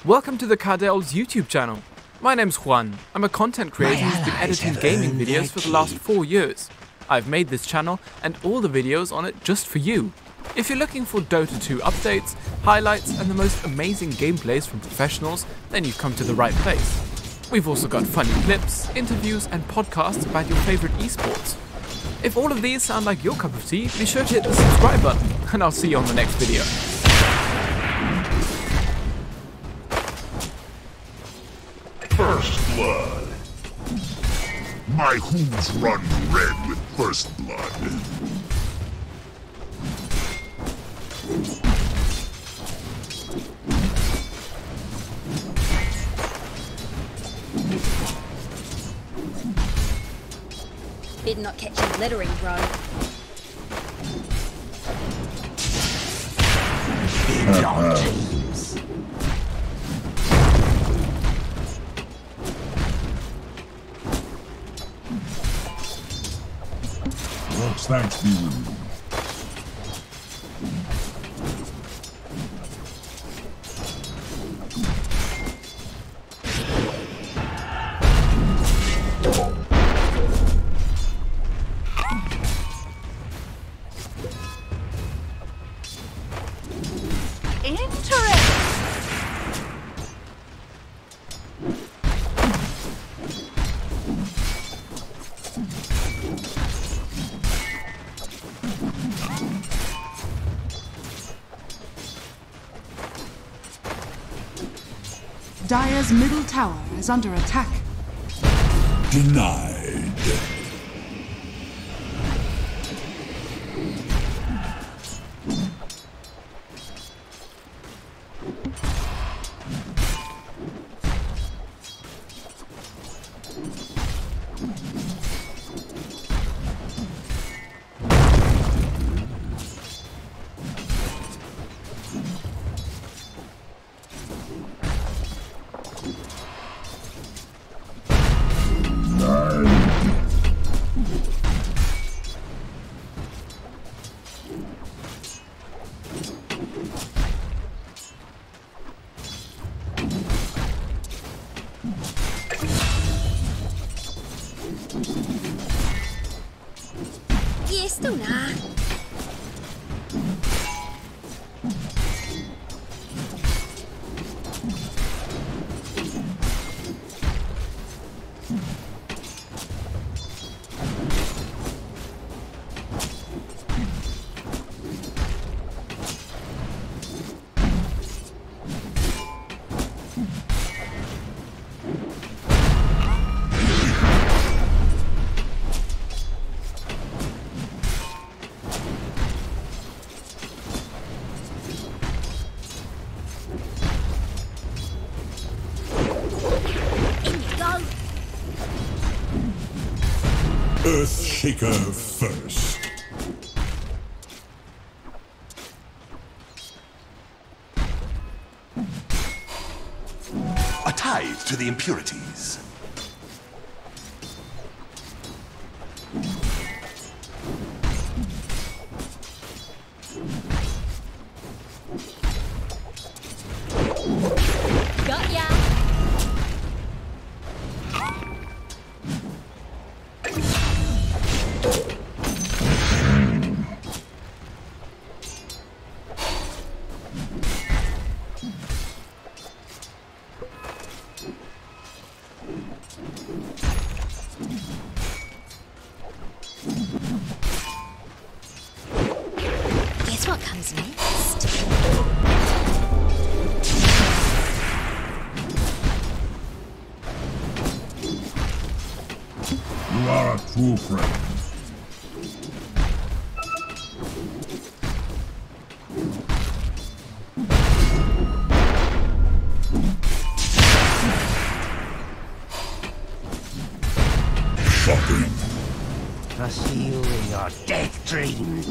Welcome to the Cardell's YouTube channel. My name's Juan. I'm a content creator who's been editing gaming videos for the last 4 years. I've made this channel and all the videos on it just for you. If you're looking for Dota 2 updates, highlights and the most amazing gameplays from professionals, then you've come to the right place. We've also got funny clips, interviews and podcasts about your favorite esports. If all of these sound like your cup of tea, be sure to hit the subscribe button and I'll see you on the next video. First blood. My hooves run red with first blood. Better not catch you littering, bro. Lord's thanks be with you. Dire's middle tower is under attack. Denied. Yes, do na. Earthshaker first. A tithe to the impurities. Got ya. Guess what comes next? You are a true friend. Shocking. I see you in your death dream.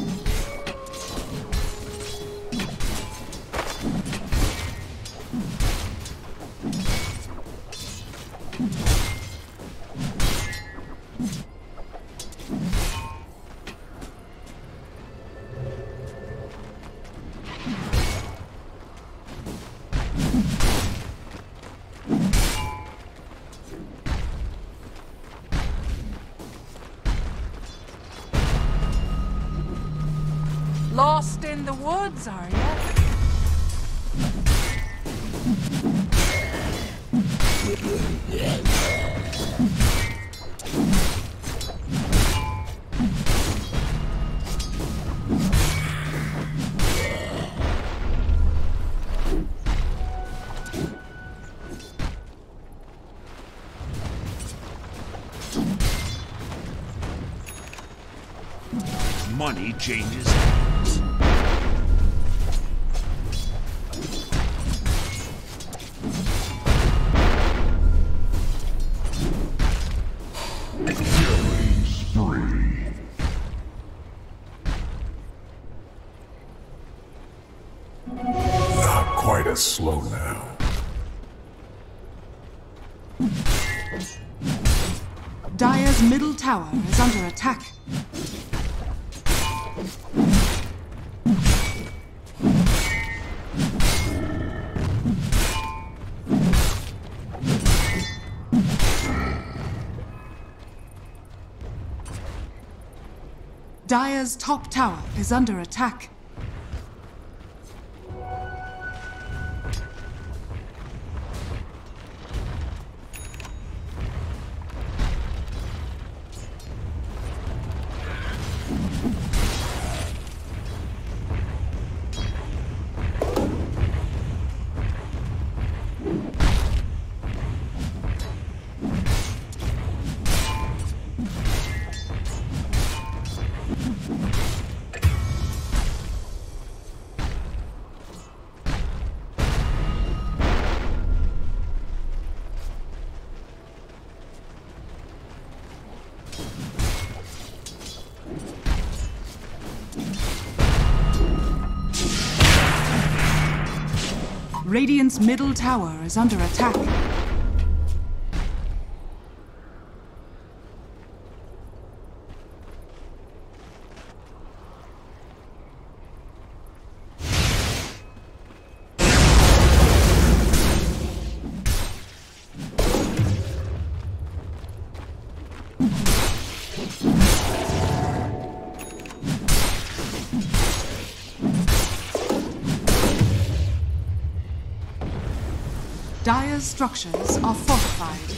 Lost in the woods, are you? Money changes hands. Killing spree. Not quite as slow now. Dire's middle tower is under attack. Dire's top tower is under attack. Radiant's middle tower is under attack. Dire's structures are fortified.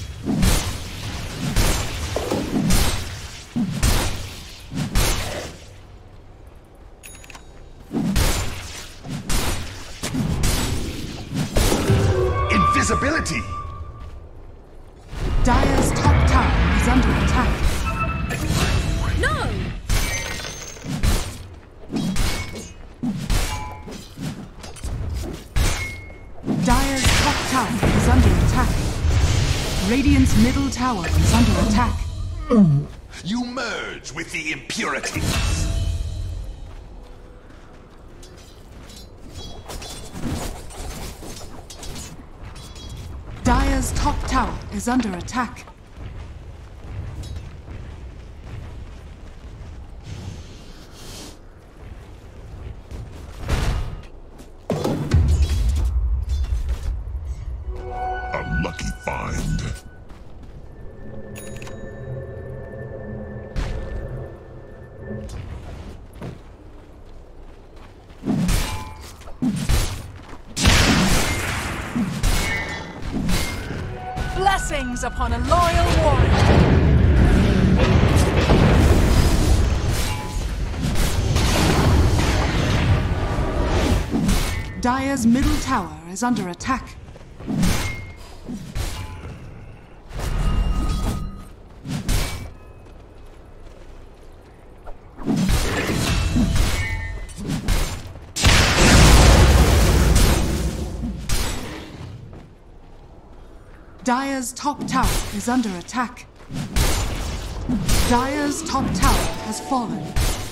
Invisibility! Dire's top tower is under attack. No! Dire's top tower is under attack. Radiant's middle tower is under attack. You merge with the impurities. Dire's top tower is under attack. A lucky find. Blessings upon a loyal warrior. Dire's middle tower is under attack. Dire's top tower is under attack. Dire's top tower has fallen.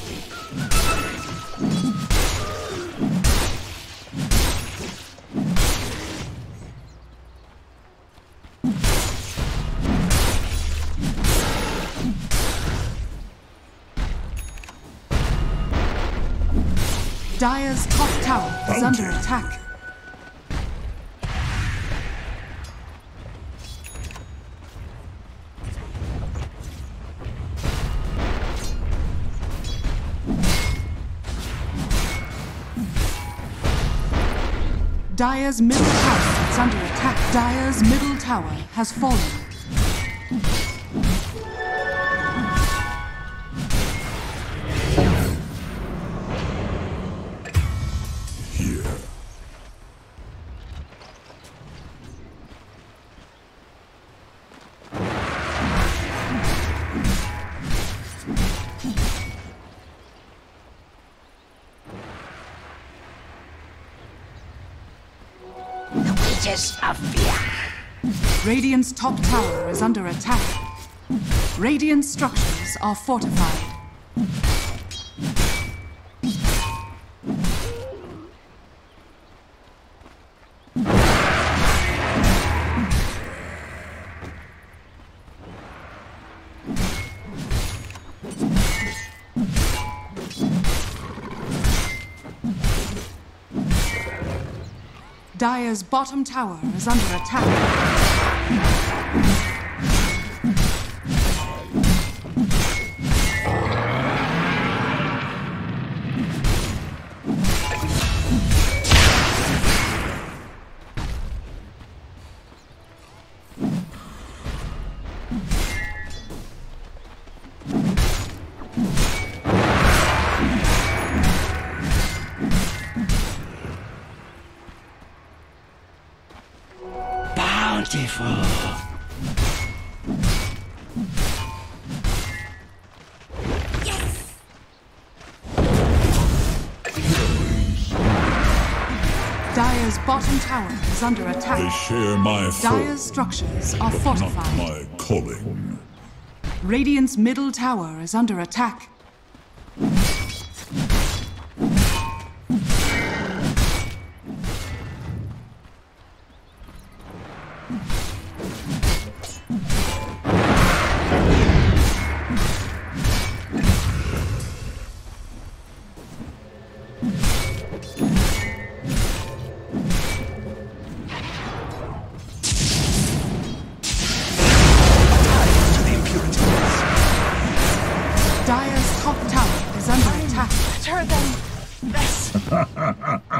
Dire's top tower is under attack. Dire's middle tower is under attack. Dire's middle tower has fallen. Of fear. Radiant's top tower is under attack. Radiant structures are fortified. Dire's bottom tower is under attack. Dire's bottom tower is under attack. They share my Dire's structures are fortified. not my calling. Radiant's middle tower is under attack. Dire's top tower is under attack. Better than this.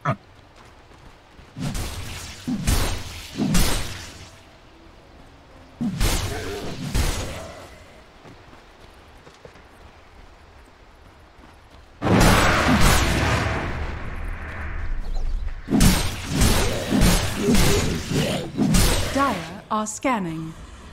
Dire are scanning.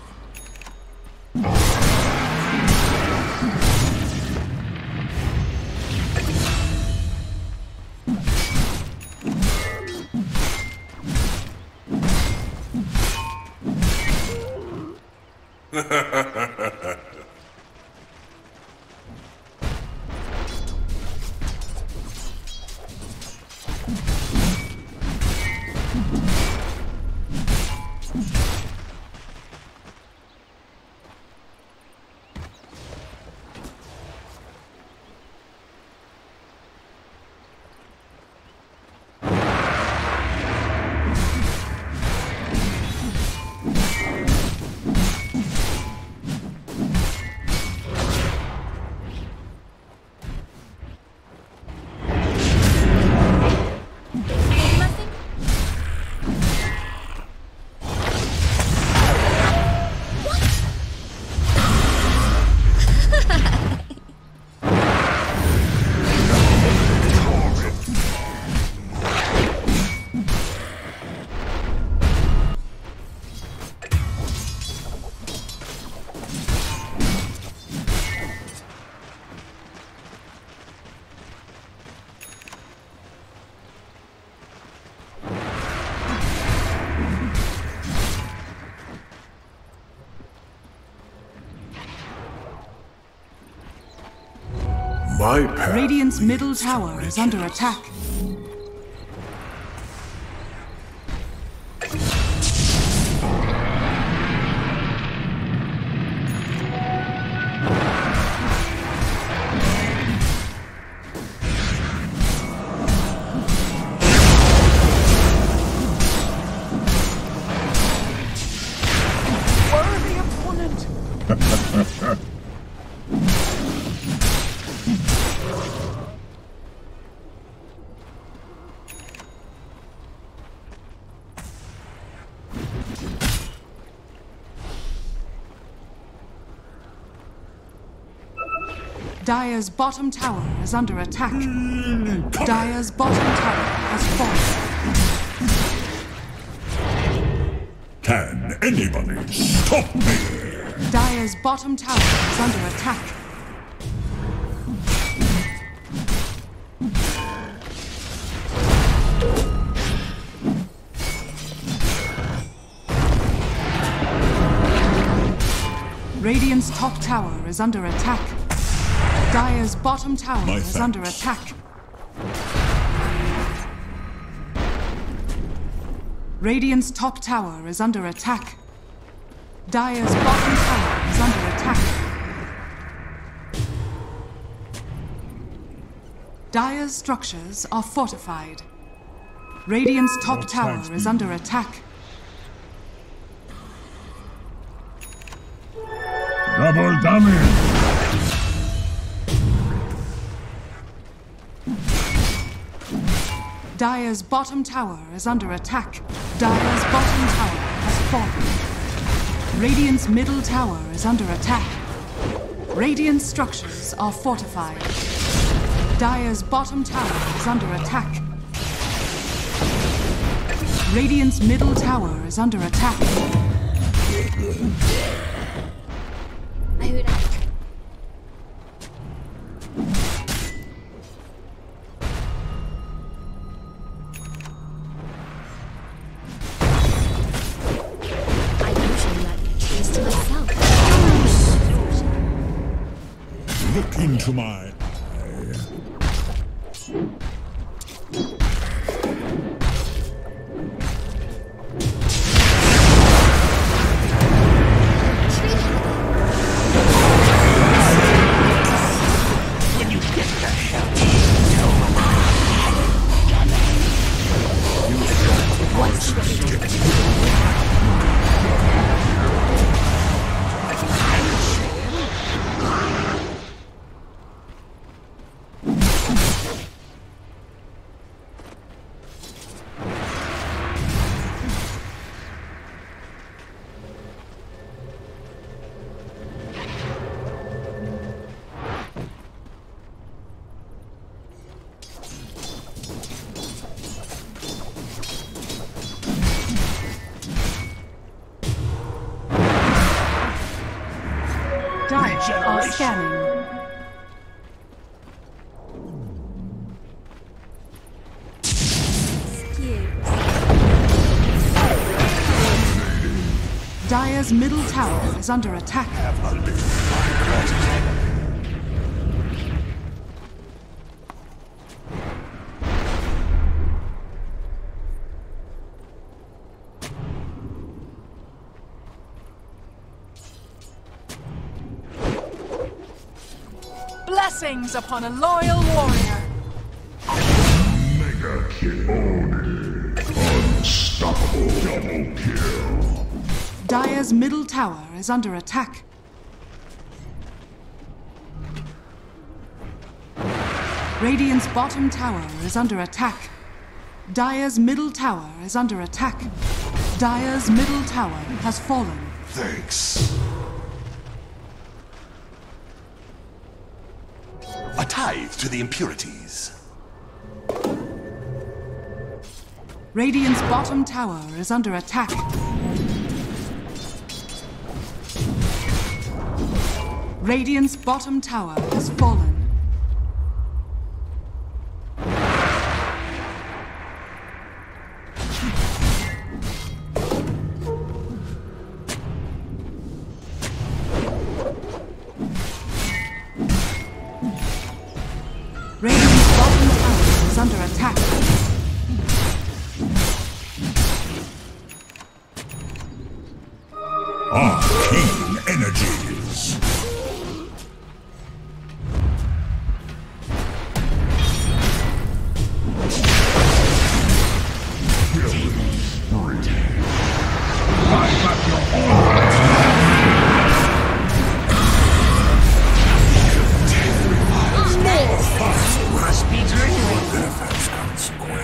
My path Radiant's middle leads to tower is under attack. Worthy opponent. Dire's bottom tower is under attack. Dire's bottom tower has fallen. Can anybody stop me? Dire's bottom tower is under attack. Radiant's top tower is under attack. Dire's bottom tower is under attack. Radiant's top tower is under attack. Dire's bottom tower is under attack. Dire's structures are fortified. Radiant's top tower is under attack. Double damage! Dire's bottom tower is under attack. Dire's bottom tower has fallen. Radiant's middle tower is under attack. Radiant structures are fortified. Dire's bottom tower is under attack. Radiant's middle tower is under attack. Look into my eye. When you get the hell, tell them Dire are scanning. Dire's middle tower is under attack. Blessings upon a loyal warrior. Mega kill. Unstoppable double kill. Dire's middle tower is under attack. Radiant's bottom tower is under attack. Dire's middle tower is under attack. Dire's middle tower has fallen. Thanks. A tithe to the impurities. Radiant's bottom tower is under attack. Radiant's bottom tower has fallen. Radiant's bottom tower is under attack. Arcane energies. Killing spree. I got your order. Must be dreaming.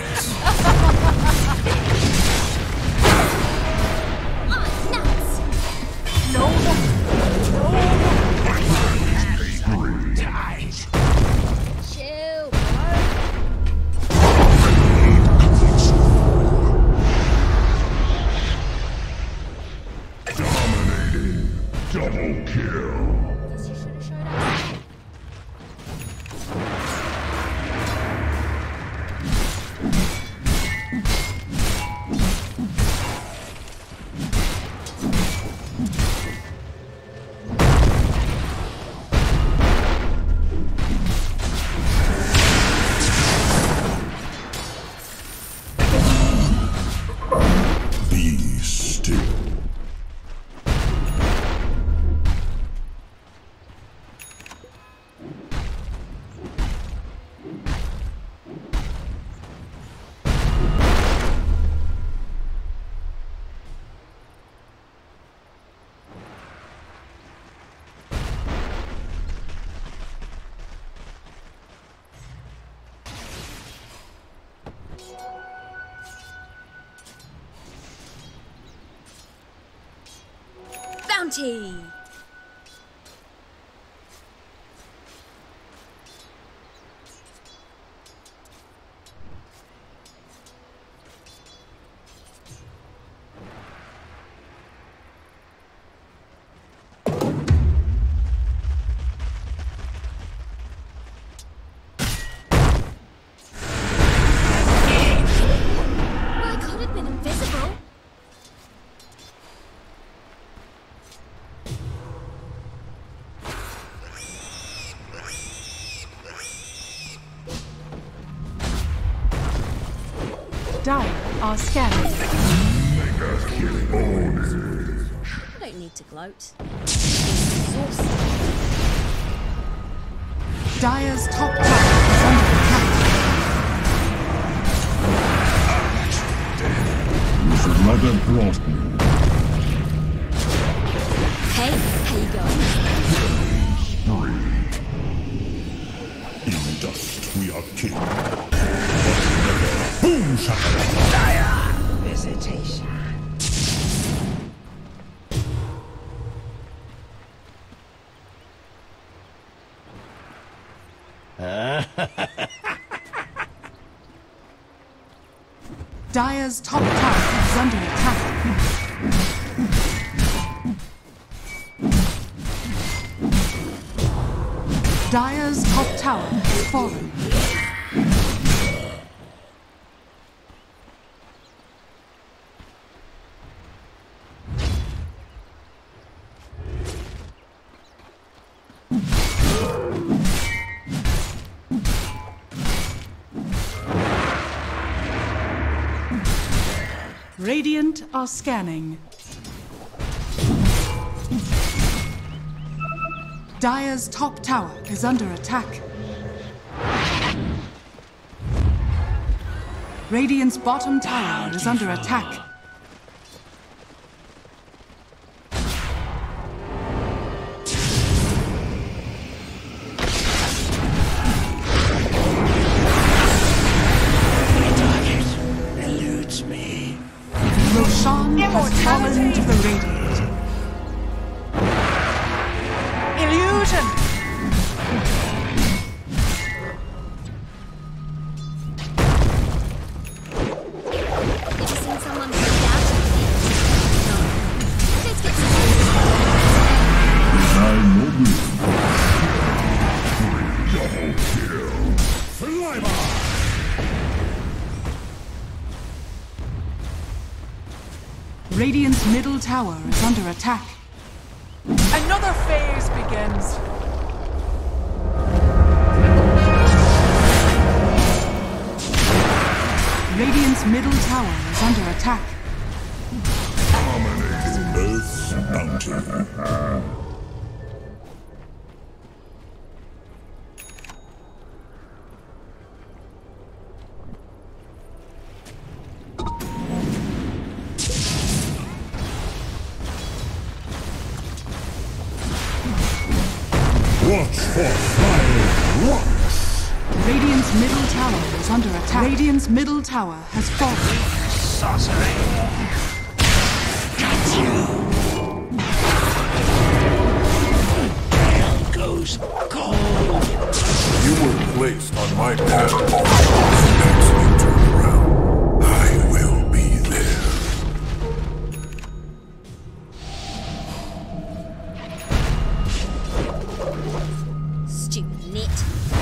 bounty! Dire are scanning. I don't need to gloat. Exhausted. Dire's top tower is under attack. Hey, how you going? In dust we are king. Boom shakalaka! Dire visitation. Dire's top tower is under attack. Dire's top tower has fallen. Radiant are scanning. Dire's top tower is under attack. Radiant's bottom tower is under attack. Roshan has fallen to the Radiant. Illusion! Have you seen someone break out of me? No. Let's get Radiant's middle tower is under attack. Another phase begins. Radiant's middle tower is under attack. Earth's bounty. Watch for fire rocks! Radiant's middle tower is under attack. Radiant's middle tower has fallen. Sorcery. Got you. Hell goes cold. You were placed on my path. Next you turn around, I will be there. stupid nit.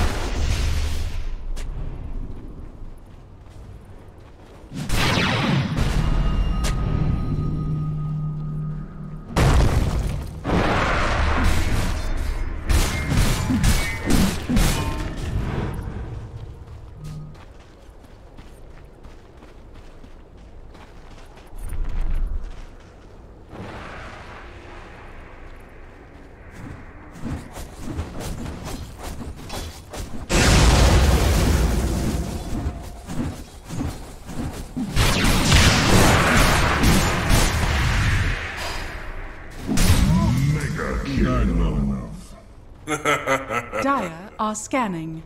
Dire are scanning.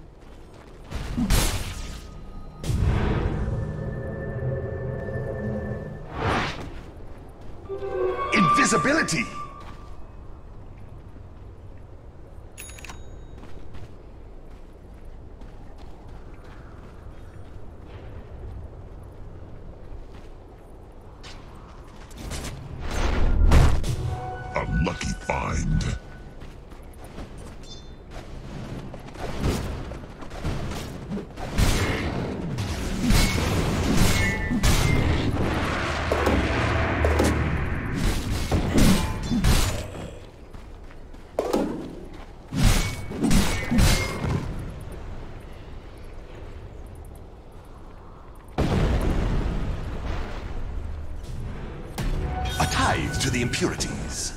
Invisibility! find. A tithe to the impurities.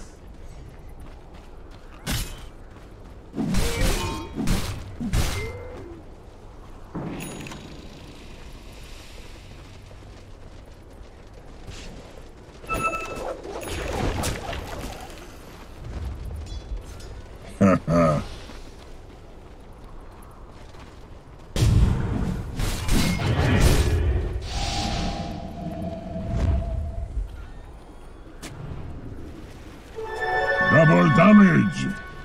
Double damage!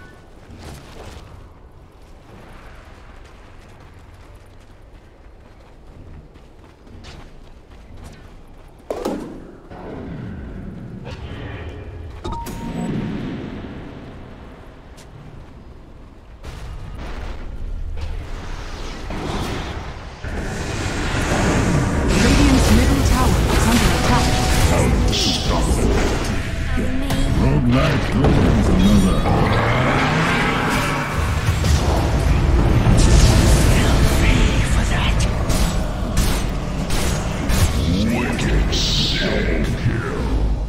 Radiant's middle tower is under attack. Roguelike ruins another. For that. Wicked soul kill.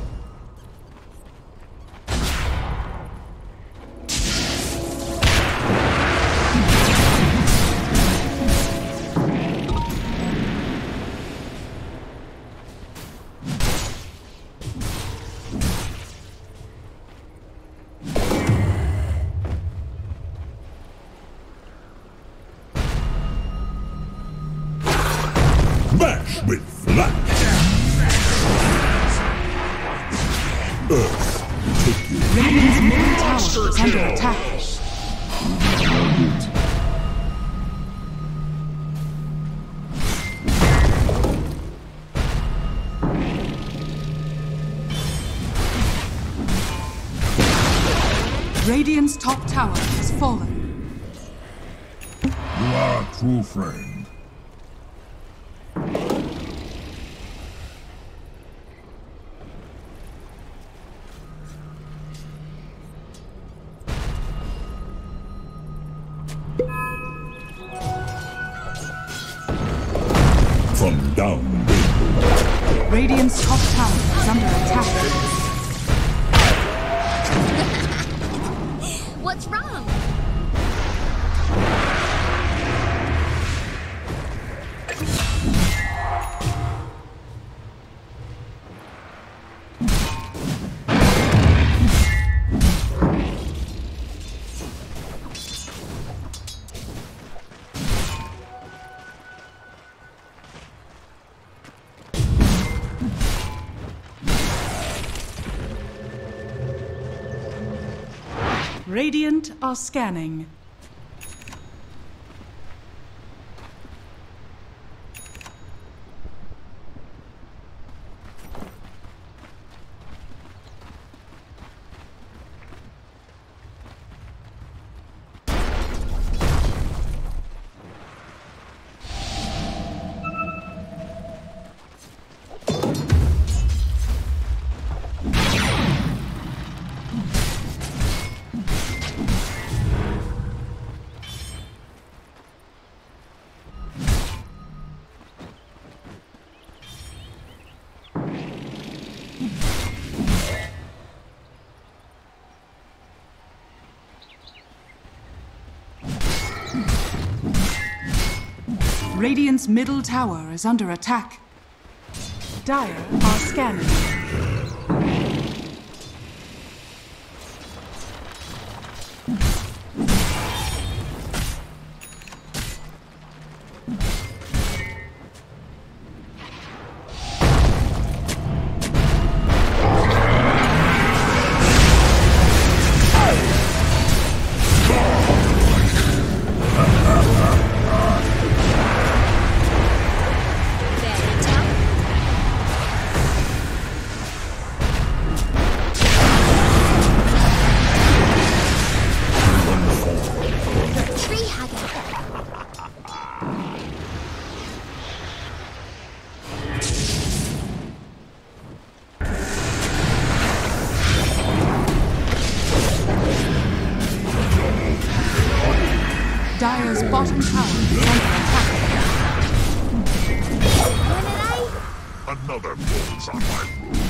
Smash with flash. Earth, take you. Radiant's middle tower is under attack. Radiant's top tower has fallen. You are a true friend. From down below. Radiant's top tower is under attack. What's wrong? Radiant are scanning. Radiant's middle tower is under attack. Dire are scanning. bottom tower is under attack. Another falls on my road.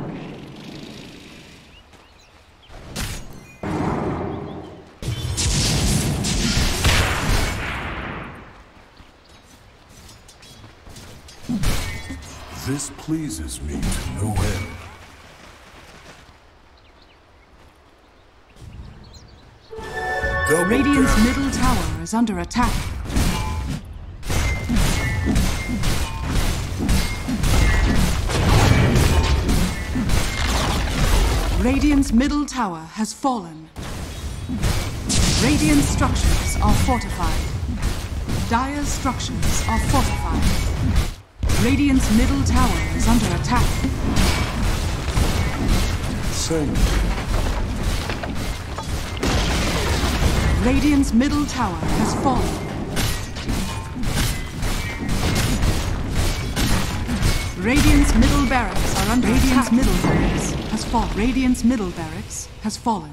This pleases me to no end. Radiant's middle tower is under attack. Radiant's middle tower has fallen. Radiant structures are fortified. Dire's structures are fortified. Radiant's middle tower is under attack. Sing. Radiant's middle tower has fallen. Radiant's middle barracks are under attack. Radiant's middle barracks has fallen. Radiant's middle barracks has fallen.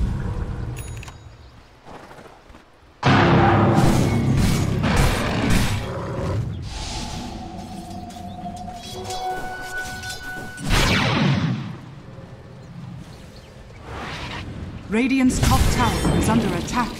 Radiant's top tower is under attack.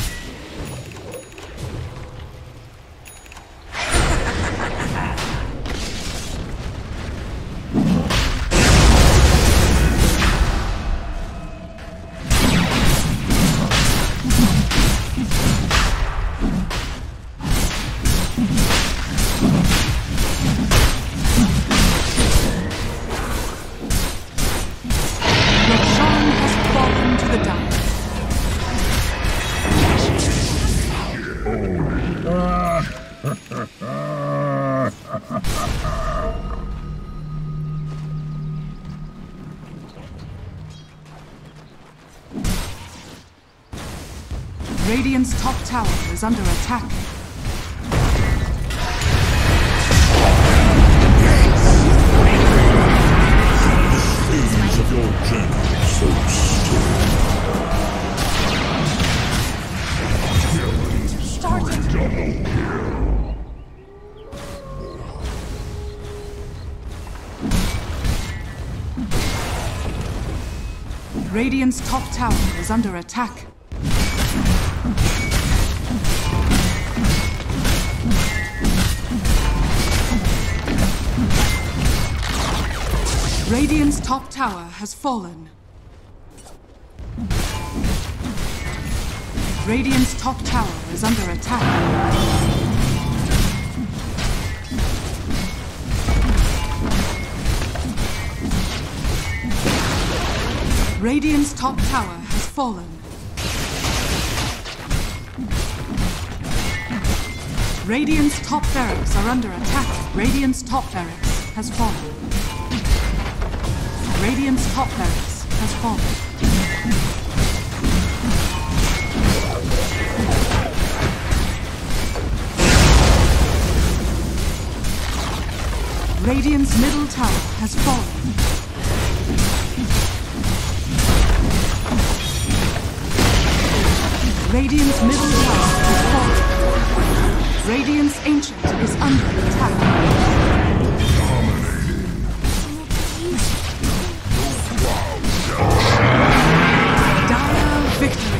Radiant's top tower is under attack. Things of your journey so Started. double kill. Radiant's top tower is under attack. Radiant's top tower has fallen. Radiant's top tower is under attack. Radiant's top tower has fallen. Radiant's top barracks are under attack. Radiant's top barracks has fallen. Radiant's top barracks has fallen. Radiant's middle tower has fallen. Radiant's middle tower has fallen. Radiant's ancient is under attack. Dire victory.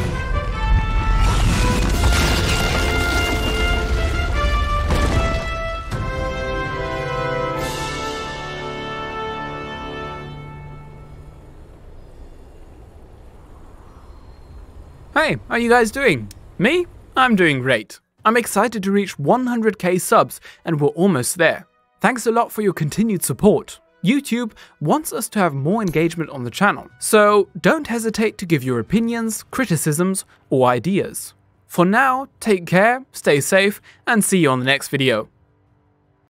Hey, how are you guys doing? Me? I'm doing great. I'm excited to reach 100k subs and we're almost there. Thanks a lot for your continued support. YouTube wants us to have more engagement on the channel, so don't hesitate to give your opinions, criticisms, or ideas. For now, take care, stay safe, and see you on the next video.